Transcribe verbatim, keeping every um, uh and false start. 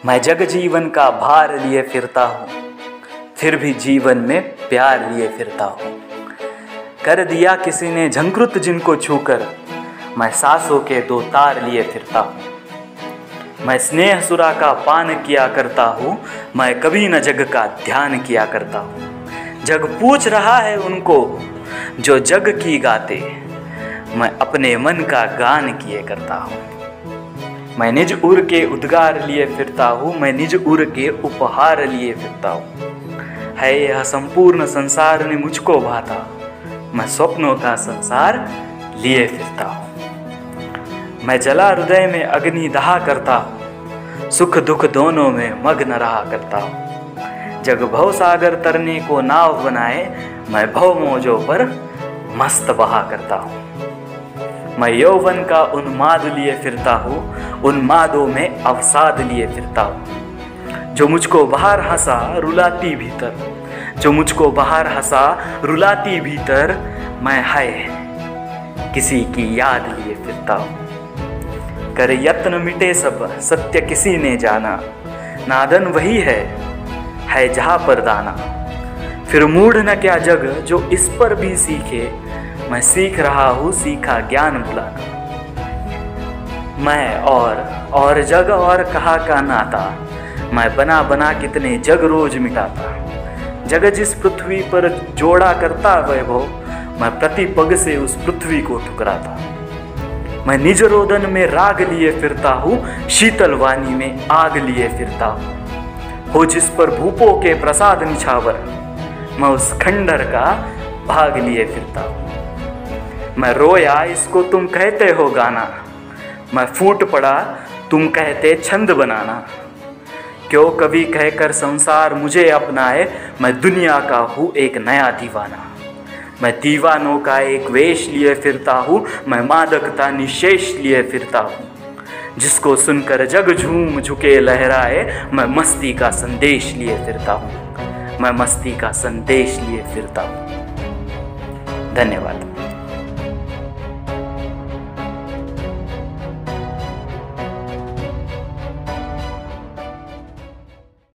मैं जग जीवन का भार लिए फिरता हूँ, फिर भी जीवन में प्यार लिए फिरता हूँ। कर दिया किसी ने झंकृत जिनको छूकर, मैं सांसों के दो तार लिए फिरता हूँ। मैं स्नेह सुरा का पान किया करता हूँ, मैं कभी न जग का ध्यान किया करता हूँ। जग पूछ रहा है उनको जो जग की गाते, मैं अपने मन का गान किए करता हूँ। मैं निज उर के उद्गार लिए फिरता हूँ, मैं निज उर के उपहार लिए फिरता हूँ। है यह संपूर्ण संसार ने मुझको भाता, मैं स्वप्नों का संसार लिए फिरता हूँ। मैं जला हृदय में अग्नि दहा करता हूँ, सुख दुख दोनों में मग्न रहा करता हूँ। जग भव सागर तरने को नाव बनाए, मैं भव मौजों पर मस्त बहा करता हूँ। मैं यौवन का उन्माद लिए फिरता हूँ, उन्मादों में अवसाद लिए फिरता हूँ। जो मुझको बाहर हंसा रुलाती भीतर, जो मुझको बाहर हंसा रुलाती भीतर, मैं है किसी की याद लिए फिरता हूँ। कर यत्न मिटे सब सत्य किसी ने जाना, नादन वही है है जहाँ पर दाना। फिर मूढ़ न क्या जग जो इस पर भी सीखे, मैं सीख रहा हूँ सीखा ज्ञान बुलाना। मैं और और जग और कहा का नाता, मैं बना बना कितने जग रोज मिटाता। जग जिस पृथ्वी पर जोड़ा करता वैभव, मैं प्रति पग से उस पृथ्वी को ठुकराता। मैं निज रोदन में राग लिए फिरता हूँ, शीतल वाणी में आग लिए फिरता हूँ। हो जिस पर भूपों के प्रसाद निछावर, मैं उस खंडर का भाग लिए फिरता हूँ। मैं रोया इसको तुम कहते हो गाना, मैं फूट पड़ा तुम कहते छंद बनाना। क्यों कभी कहकर संसार मुझे अपनाए, मैं दुनिया का हूँ एक नया दीवाना। मैं दीवानों का एक वेश लिए फिरता हूँ, मैं मादकता निशेष लिए फिरता हूँ। जिसको सुनकर जग झूम झुके लहराए, मैं मस्ती का संदेश लिए फिरता हूँ। मैं मस्ती का संदेश लिए फिरता हूँ। धन्यवाद।